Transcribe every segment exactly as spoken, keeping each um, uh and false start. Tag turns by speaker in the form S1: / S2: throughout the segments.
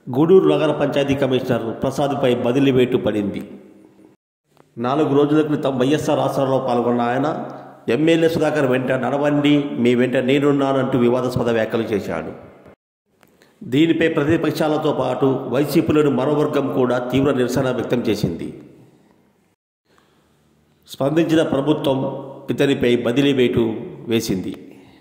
S1: గూడూరు నగర పంచాయతీ కమిషనర్ ప్రసాద్పై బదిలీ వేటు పడింది. నాలుగు రోజుల క్రితం వైఎస్ఆర్ ఆసరాలో పాల్గొన్న ఆయన ఎమ్మెల్యే సుధాకర్ వెంట నడవండి, మీ వెంట నేనున్నానంటూ వివాదాస్పద వ్యాఖ్యలు చేశాడు. దీనిపై ప్రతిపక్షాలతో పాటు వైసీపీలోని మరో వర్గం కూడా తీవ్ర నిరసన వ్యక్తం చేసింది. స్పందించిన ప్రభుత్వం ఇతనిపై బదిలీ వేటు వేసింది.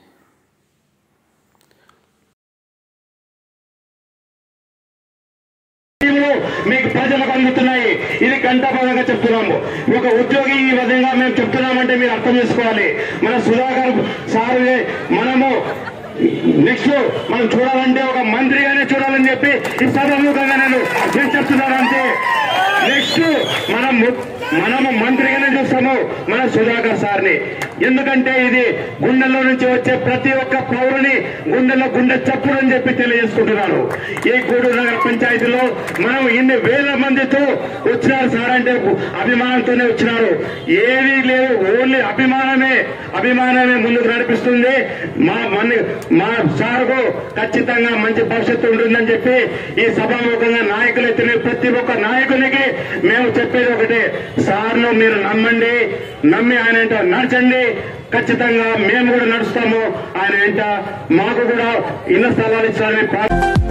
S2: మీకు ప్రజలకు అందుతున్నాయి, ఇది గంటాపదంగా చెప్తున్నాము. ఒక ఉద్యోగి ఈ విధంగా మేము చెప్తున్నామంటే మీరు అర్థం చేసుకోవాలి. మన సుధాకర్ సార్ మనము నెక్స్ట్ మనం చూడాలంటే ఒక మంత్రిగానే చూడాలని చెప్పి ఈ సభాముఖంగా నేను నేను చెప్తున్నాను. అంతే, నెక్స్ట్ మనం మనము మంత్రిగానే చూస్తాము మన సుధాకర్ సార్ని. ఎందుకంటే ఇది గుండెల్లో నుంచి వచ్చే ప్రతి ఒక్క పౌరుని గుండెల్లో గుండె చప్పుడు అని చెప్పి తెలియజేసుకుంటున్నాను. ఈ గూడూరు నగర పంచాయతీలో మనం ఇన్ని వేల మందితో వచ్చినారు సార్ అంటే అభిమానంతోనే వచ్చినారు. ఏమీ లేదు, ఓన్లీ అభిమానమే అభిమానమే ముందుకు నడిపిస్తుంది. మా మన మా సార్కు ఖచ్చితంగా మంచి భవిష్యత్తు ఉంటుందని చెప్పి ఈ సభాముఖంగా నాయకులైతే ప్రతి ఒక్క నాయకునికి మేము చెప్పేది ఒకటే, సార్ను మీరు నమ్మండి, నమ్మి ఆయన వెంట నడచండి. ఖచ్చితంగా మేము కూడా నడుస్తాము ఆయన వెంట. మాకు కూడా ఇళ్ల స్థలాలు ఇచ్చారని